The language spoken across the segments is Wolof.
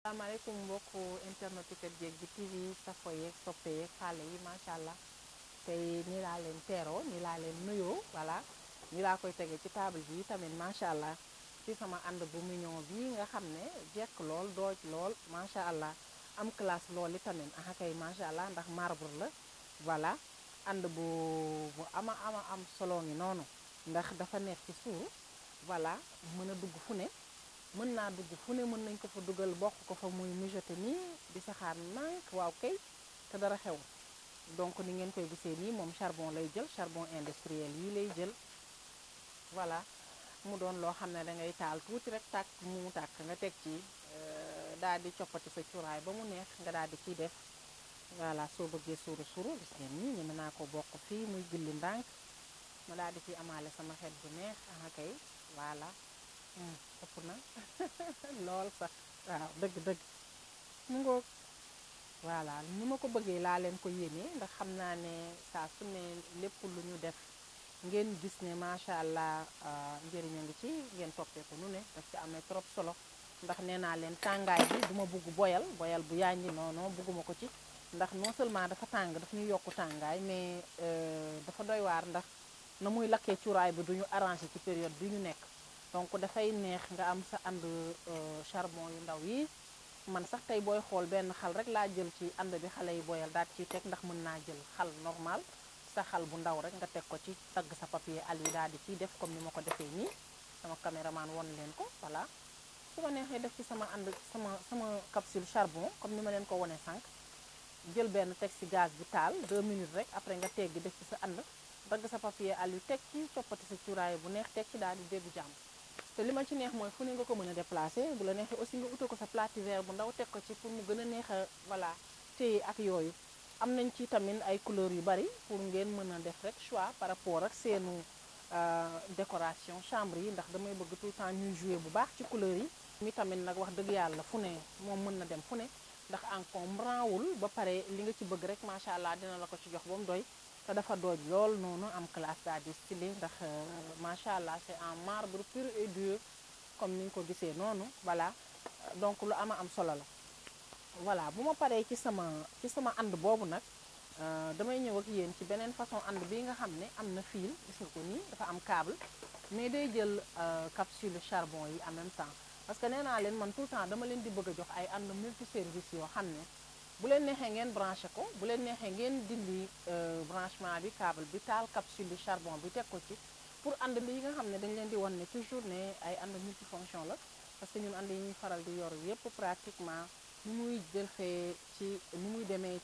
asalaamaaleykum mbokku internet Kër Jekk bi TV safo yeeg soppe yeeg xale yi macha allah tey nii laa leen teeroo nii laa leen nuyoo voilà nii laa koy tegee ci table bi tamit macha allah ci sama ànd bu mignon bi nga xam ne jekk lool dooj lool macha allah am classe lool i tamit ah kay macha allah ndax marbre la voilà ànd bu ama am solo ngi noonu ndax dafa neex ci suur voilà mën a dugg fu ne. mën naa dugg fu ne mën nañ ko fa dugal bokk ko fa muy mijote nii di saxaar nànk waaw kay te dara xew donc ni ngeen koy gisee nii moom charbon lay jël charbon industriel yi lay jël voilà mu doon loo xam ne da ngay taal tuuti rek tàkk mu tàkk nga teg ci daal di coppati sa cuuraay ba mu neex nga daal di ciy def voilà soo bëggee suru gis ngeen nii ñu mën naa ko bokk fii muy gilli ndànk ma daal di ciy amaale sama xeet bu neex ah kay voilà ëpp na lool sax waaw dëgg mu ngoog voilà ni ma ko bëggee laa leen ko yéene ndax xam naa ne saa su ne lépp lu ñu def ngeen gis ne macha allah njëriñ a ngi ci ngeen toppee ko nu ne daf ci amee trop solo ndax nee naa leen tàngaay bi duma bugg boyal bu yànji non bugguma ko ci ndax non seulement dafa tàng daf ñuy yokku tàngaay mais dafa doy waar ndax na muy lakkee cuuraay bi duñu arrangé ci période bi ñu nekk donc dafay neex nga am sa ànd charbon yu ndaw yi man sax tey booy xool benn xal rek laa jël ci ànd bi xale yi boyal daal ciy teg ndax mën naa jël xal normal sa xal bu ndaw rek nga teg ko ci tagg sa papier al yi daal di ciy def comme ni ma ko defee nii sama caméraman won leen ko voilà su ma neexee def ci sama ànd sama capsule charbon comme ni ma leen ko wone sànq jël benn teg ci gaz bi taal 2 minutes rek après nga teggi def ci sa ànd dagg sa papier al yu teg ci coppati sa cuuraay bu neex teg ci daal di déggu jàmm te li ma ci neex mooy fu ne nga ko mën a déplacé bu la neexee aussi nga utal ko sa plativert bu ndaw teg ko ci pour mu gën a neex a voilà téye ak yooyu am nañ ci tamit ay couleurs yu bari pour ngeen mën a def rek choix par rapport ak seenu décoration chambre yi ndax damay bëgg tout le temps ñuy jouer bu baax ci couleurs yi mi tamit nag wax dëgg yàlla fu ne moom mën na dem fu ne ndax encombrant wul ba pare li nga ci bëgg rek macha allah dina la ko ci jox ba mu doy te dafa dooj lool noonu am classe daal di stylé ndax macha allah c'est en marbre pur et dur comme ni nga ko gisee noonu voilà donc lu am solo la. voilà bu ma paree ci sama ànd boobu nag damay ñëw ak yéen ci beneen façon ànd bi nga xam ne am na fil gis nga ko nii dafa am câble mais day jël capsule charbon yi en même temps parce que nee naa leen man tout le temps dama leen di bëgg a jox ay ànd multi service yoo xam ne. bu leen neexee ngeen branché ko bu leen neexee ngeen dindi branchement bi câble bi taal capsule charbon bi teg ko ci pour ànd li nga xam ne dañ leen di wan ne toujours ne ay ànd multifonction la parce que ñun ànd yi ñuy faral di yor yépp pratiquement ni muy defee ni muy demee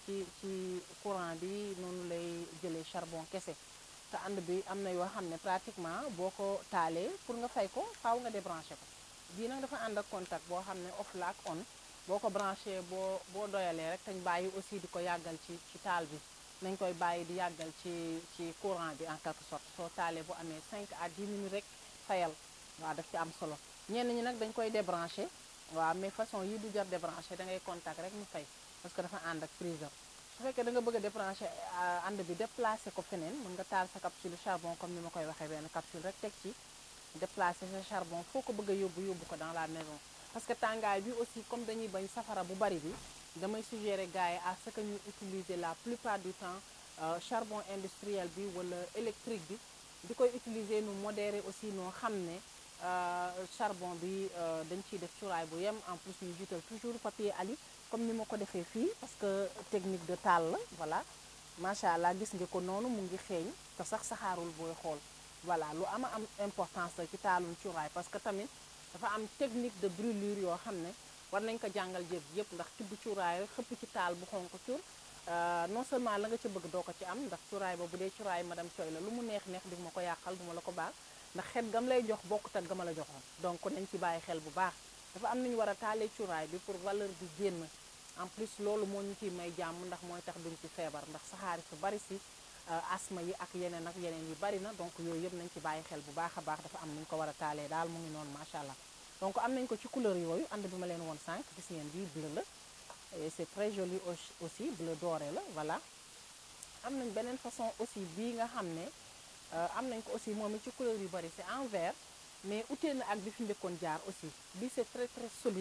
ci courant bi noonu lay jëlee charbon kese te ànd bi am na yoo xam ne pratiquement boo ko taalee pour nga fay ko faaw nga débranché ko bii nag dafa ànd ak contact boo xam ne off la ak on boo ko branché boo doyalee rek tañ bàyyi aussi di ko yàggal ci taal bi nañ koy bàyyi di yàggal ci courant bi en quelque sorte soo taalee bu amee 5 à 10 minutes rek fayal waaw daf ci am solo ñenn ñi nag dañ koy débranché waaw mais façon yi du jar débranché da ngay contact rek mu fay parce que dafa ànd ak priseur su fekkee da nga bëgg a débranché ànd bi déplacé ko feneen mën nga taal sa capsule charbon comme ni ma koy waxee benn capsule rek teg ci déplacé sa charbon foo ko bëgg a yóbbu ko dans la maison parce que tàngaay bi aussi comme dañuy bañ safara bu bari bi damay suggérer gars yi à ce que ñu utiliser la plupart du temps charbon industriel bi wala électrique bi di koy utiliser nu modéré aussi noo xam ne charbon bi dañ ciy def cuuraay bu yem en plus ñu jiital toujours papier ali comme ni ma ko defee fii parce que technique de taal la voilà macha allah gis nga ko noonu mu ngi xeeñ te sax saxaarul booy xool voilà lu am importance la ci taalum cuuraay parce que tamit dafa am technique de brûlure yoo xam ne war nañ ko jàngal jéeg yëpp ndax tibb cuuraay xëpp ci taal bu xonk cur non seulement la nga ca bëgg doo ko ci am ndax cuuraay ba bu dee cuuraay madame Coy la lu mu neex di ma ko yàqal du ma la ko baal ndax xet gam lay jox bokkut ak gama la joxoon donc nañ ci bàyyi xel bu baax dafa am nañu war a taalee cuuraay bi pour valeur bi génn en plus loolu moo ñu ciy may jàmm ndax mooy tax duñ ci feebar ndax saxaari su bari si asma yi ak yeneen yi bari na donc yooyu yëpp nañ ci bàyyi xel bu baax a baax dafa am nañ ko war a taalee daal mu ngi noonu macha allah donc am nañ ko ci couleur yooyu ànd bi ma leen woon sànq gis ngeen bii bleu la et c'est très joli aussi bleu doré la voilà am nañ beneen façon aussi bii nga xam ne am nañ ko aussi moom it ci couleur yu bari c'est en vert mais utee na ak bi fi njëkkoon jaar aussi bi c'est très très solide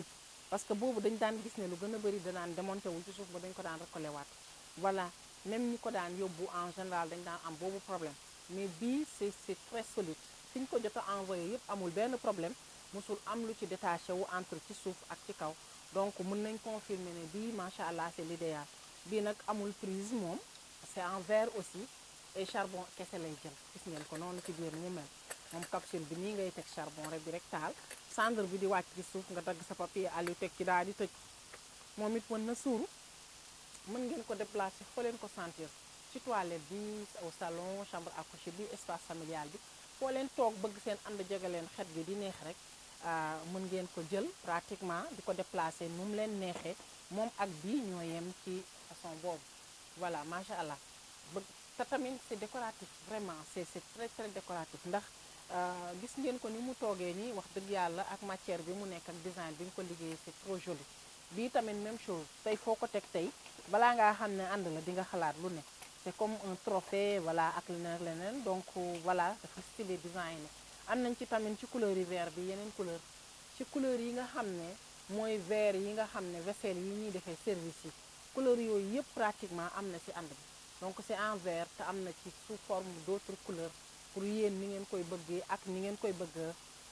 parce que boobu dañ daan gis ne lu gën a bëri danaan démonté wul ci suuf ba dañ ko daan recoller waat voilà même ñi ko daan yóbbu en général dañ daan am boobu problème mais bii c'est très solide fi ñu ko jot a envoyé yëpp amul benn problème mosul am lu ci détaché wu entre ci suuf ak ci kaw donc mën nañ confirmer ne bii macha allah c'est l'idéal bii nag amul prise moom c'est en verre aussi et charbon kese lay jël gis ngeen ko noonu ci biir ni mu mel moom capsule bi nii ngay teg charbon rek bi rek taal cendre bi di wàcc ci suuf nga dagg sa papier alu teg ci daal di tëj moom it mën na suuru mën ngeen ko déplacer foo leen ko sentir ci toilette bi au salon chambre à coucher bi espace familial bi foo leen toog bëgg seen ànd jege leen xet gi di neex rek mën ngeen ko jël pratiquement di ko déplacer nu mu leen neexee moom ak bii ñoo yem ci façon boobu voilà macha allah bëgg te tamit c'est décoratif vraiment c'est très très décoratif ndax gis ngeen ko ni mu toogee nii wax dëgg yàlla ak matière bi mu nekk ak design bi nga ko liggéey c'est trop joli bii tamit même chose tey foo ko teg tey balaa ngaa xam ne ànd la di nga xalaat lu ne c'est comme un trophée voilà ak leneen ak leneen donc voilà dafa stylé design am nañ ci tamit ci couleur yi vert bi yeneen couleur ci couleur yi nga xam ne mooy vert yi nga xam ne vaisselle yi ñuy defee service yi couleur yooyu yëpp pratiquement am na ci ànd bi donc c'est en vert te am na ci sous forme d'autres couleurs pour yéen ni ngeen koy bëggee ak ni ngeen koy bëgg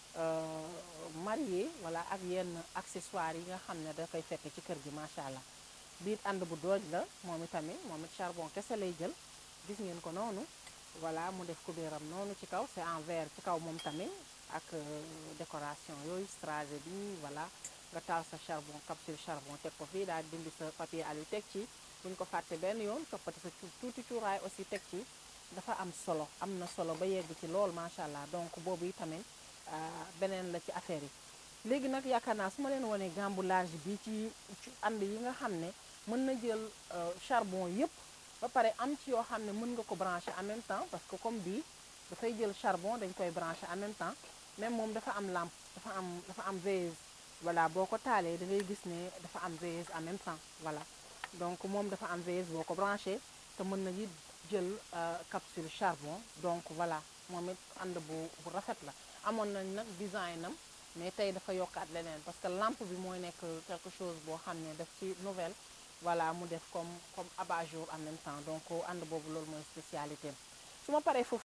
marié voilà ak yenn accessoires yi nga xam ne da koy fekk ci kër gi macha allah biit ànd bu dooj la moom itamit moom it charbon kese lay jël gis ngeen ko noonu voilà mu def kubéeram noonu ci kaw c'est en verre ci kaw moom tamit ak décoration yooyu strassé bi voilà nga taal sa charbon capsule charbon teg ko fii daal dindi sa papier alu teg ci buñ ko fàtte benn yoon toppati sa tuuti cuuraay aussi teg ci dafa am solo am na solo ba yegg ci lool macha allah donc boobu itamit beneen la ci affaire yi léegi nag yaakaar naa su ma leen wanee gambu large bi ci ànd yi nga xam ne mën na jël charbon yëpp ba pare am ci yoo xam ne mën nga ko brancher en même temps parce que comme bii dafay jël charbon dañ koy brancher en même temps même moom dafa am lampe dafa am veilleuse voilà boo ko taalee da ngay gis ne dafa am veilleuse en même temps voilà donc moom dafa am veilleuse boo ko branché te mën na it jël capsule charbon donc voilà moom it ànd bu rafet la amoon nañ nag design am mais tey dafa yokkaat leneen parce que lampe bi mooy nekk quelque chose boo xam ne daf ci nouvelle voilà mu def comme abat-jour en même temps donc ànd boobu loolu mooy spécialité su ma paree foofu